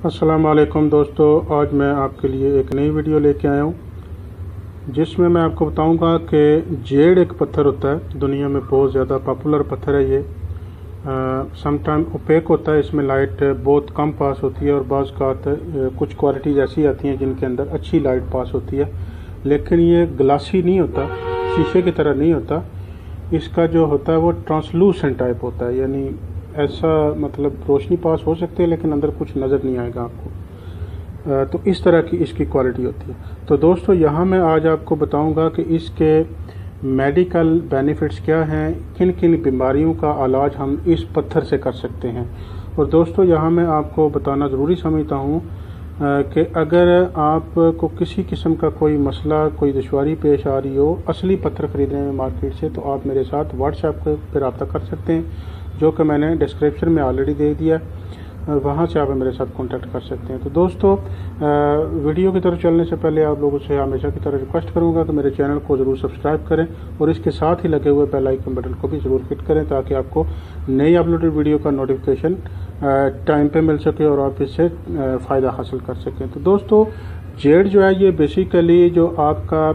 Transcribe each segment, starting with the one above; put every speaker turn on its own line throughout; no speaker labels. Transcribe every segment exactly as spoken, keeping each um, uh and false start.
अस्सलाम वालेकुम दोस्तों, आज मैं आपके लिए एक नई वीडियो लेके आया हूँ जिसमें मैं आपको बताऊंगा कि जेड एक पत्थर होता है, दुनिया में बहुत ज़्यादा पॉपुलर पत्थर है। ये समटाइम ओपेक होता है, इसमें लाइट बहुत कम पास होती है और बाज़ कात कुछ क्वालिटीज़ ऐसी आती हैं जिनके अंदर अच्छी लाइट पास होती है, लेकिन ये ग्लासी नहीं होता, शीशे की तरह नहीं होता। इसका जो होता है वो ट्रांसलूसेंट टाइप होता है, यानी ऐसा मतलब रोशनी पास हो सकती है लेकिन अंदर कुछ नज़र नहीं आएगा आपको। तो इस तरह की इसकी क्वालिटी होती है। तो दोस्तों यहाँ मैं आज आपको बताऊंगा कि इसके मेडिकल बेनिफिट्स क्या हैं, किन किन बीमारियों का इलाज हम इस पत्थर से कर सकते हैं। और दोस्तों यहाँ मैं आपको बताना ज़रूरी समझता हूँ कि अगर आपको किसी किस्म का कोई मसला, कोई दुश्वारी पेश आ रही हो असली पत्थर ख़रीदने में मार्केट से, तो आप मेरे साथ व्हाट्सएप पर रब्ता कर सकते हैं, जो कि मैंने डिस्क्रिप्शन में ऑलरेडी दे दिया, वहाँ से आप मेरे साथ कांटेक्ट कर सकते हैं। तो दोस्तों वीडियो की तरफ चलने से पहले आप लोगों से हमेशा की तरह रिक्वेस्ट करूँगा कि मेरे चैनल को ज़रूर सब्सक्राइब करें और इसके साथ ही लगे हुए बेल आइकन बटन को भी ज़रूर हिट करें ताकि आपको नई अपलोडेड वीडियो का नोटिफिकेशन टाइम पे मिल सके और आप इससे फ़ायदा हासिल कर सकें। तो दोस्तों जेड जो है ये बेसिकली जो आपका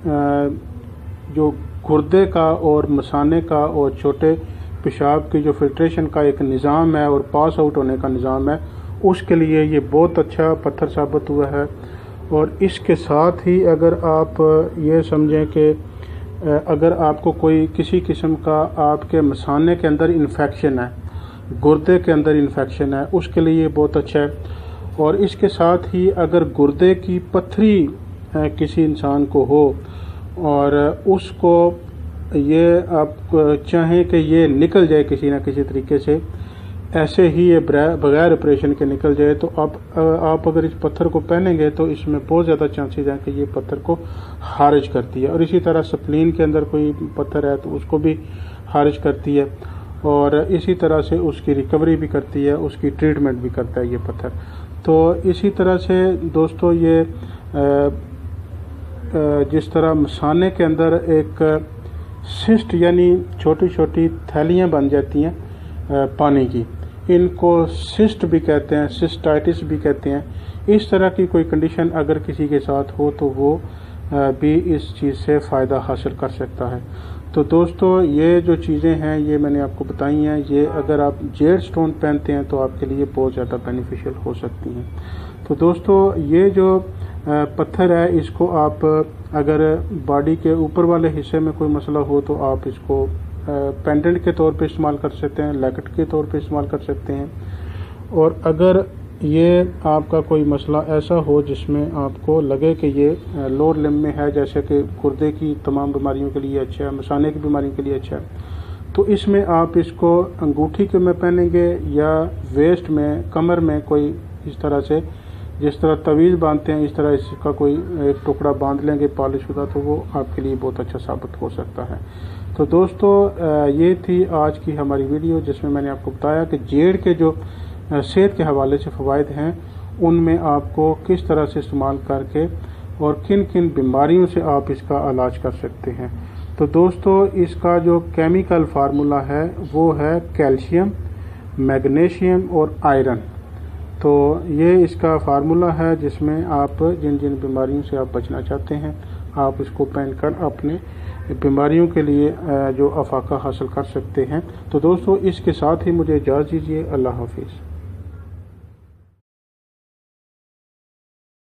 जो गुर्दे का और मसाने का और छोटे पेशाब की जो फिल्ट्रेशन का एक निज़ाम है और पास आउट होने का निज़ाम है, उसके लिए ये बहुत अच्छा पत्थर साबित हुआ है। और इसके साथ ही अगर आप ये समझें कि अगर आपको कोई किसी किस्म का आपके मसाने के अंदर इन्फेक्शन है, गुर्दे के अंदर इन्फेक्शन है, उसके लिए ये बहुत अच्छा है। और इसके साथ ही अगर गुर्दे की पत्थरी किसी इंसान को हो और उसको ये आप चाहें कि ये निकल जाए किसी ना किसी तरीके से, ऐसे ही ये बगैर ऑपरेशन के निकल जाए, तो आप आप अगर इस पत्थर को पहनेंगे तो इसमें बहुत ज़्यादा चांसेस हैं कि ये पत्थर को खारिज करती है। और इसी तरह स्प्लीन के अंदर कोई पत्थर है तो उसको भी खारिज करती है और इसी तरह से उसकी रिकवरी भी करती है, उसकी ट्रीटमेंट भी करता है ये पत्थर। तो इसी तरह से दोस्तों ये जिस तरह मसाने के अंदर एक सिस्ट यानी छोटी छोटी थैलियाँ बन जाती हैं पानी की, इनको सिस्ट भी कहते हैं, सिस्टाइटिस भी कहते हैं। इस तरह की कोई कंडीशन अगर किसी के साथ हो तो वो भी इस चीज़ से फ़ायदा हासिल कर सकता है। तो दोस्तों ये जो चीज़ें हैं ये मैंने आपको बताई हैं, ये अगर आप जेड स्टोन पहनते हैं तो आपके लिए बहुत ज़्यादा बेनिफिशियल हो सकती हैं। तो दोस्तों ये जो पत्थर है इसको आप अगर बॉडी के ऊपर वाले हिस्से में कोई मसला हो तो आप इसको पेंडेंट के तौर पे इस्तेमाल कर सकते हैं, लैकेट के तौर पे इस्तेमाल कर सकते हैं। और अगर ये आपका कोई मसला ऐसा हो जिसमें आपको लगे कि ये लोअर लिम्ब में है, जैसे कि गुर्दे की तमाम बीमारियों के लिए अच्छा है, मसाने की बीमारियों के लिए अच्छा है, तो इसमें आप इसको अंगूठी के में पहनेंगे या वेस्ट में, कमर में कोई इस तरह से जिस तरह तवीज़ बांधते हैं इस तरह इसका कोई एक टुकड़ा बांध लेंगे पॉलिश होगा, तो वो आपके लिए बहुत अच्छा साबित हो सकता है। तो दोस्तों ये थी आज की हमारी वीडियो जिसमें मैंने आपको बताया कि जेड के जो सेहत के हवाले से फ़वाइद हैं उनमें आपको किस तरह से इस्तेमाल करके और किन किन बीमारियों से आप इसका इलाज कर सकते हैं। तो दोस्तों इसका जो केमिकल फार्मूला है वो है कैल्शियम, मैग्नीशियम और आयरन। तो ये इसका फार्मूला है जिसमें आप जिन जिन बीमारियों से आप बचना चाहते हैं आप इसको पहनकर अपने बीमारियों के लिए जो अफाका हासिल कर सकते हैं। तो दोस्तों इसके साथ ही मुझे इजाज़त दीजिए। अल्लाह हाफिज़।